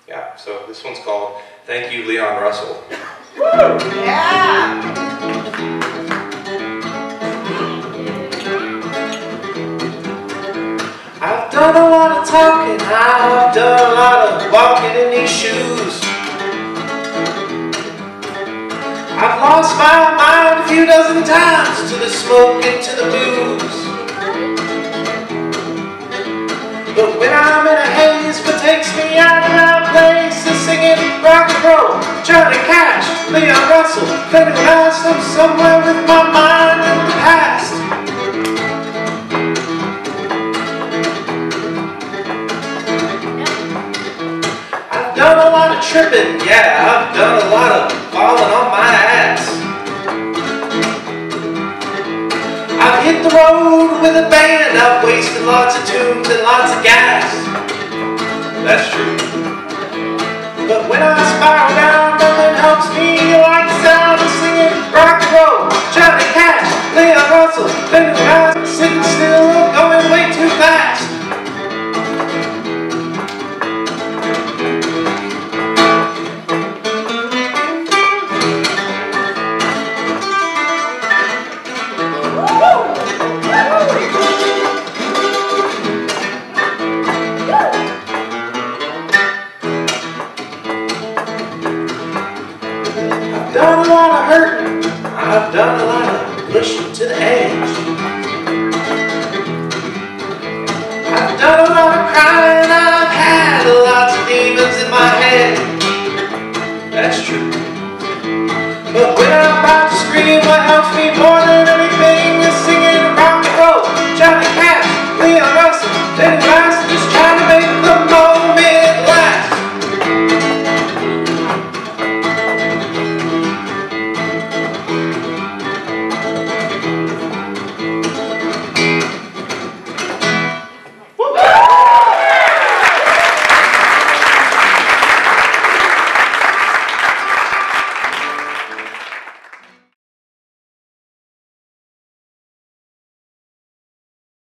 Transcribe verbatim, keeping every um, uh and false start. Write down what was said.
Yeah, so this one's called Thank You, Leon Russell. Yeah! I've done a lot of talking, I've done a lot of walking in these shoes. I've lost my mind a few dozen times to the smoke and to the booze. But when I'm in a haze, what takes me out of my place is singing rock and roll, Johnny Cash, Leon Russell, Fender Bass. I'm somewhere with my mind in the past. I've done a lot of tripping, yeah, I've done a lot of falling on my ass. I've hit the road with a band, I've wasted lots of tunes and lots of gas. That's true. But when I spiral down, nothing helps me like the sound of singing rock and roll, Johnny Cash, Leon Russell, Fender Bass. Sitting still, going way too fast. I've done a lot of hurting, I've done a lot of pushing to the edge. I've done a lot of crying, I've had lots of demons in my head. That's true. But when I'm about to scream, what helps me more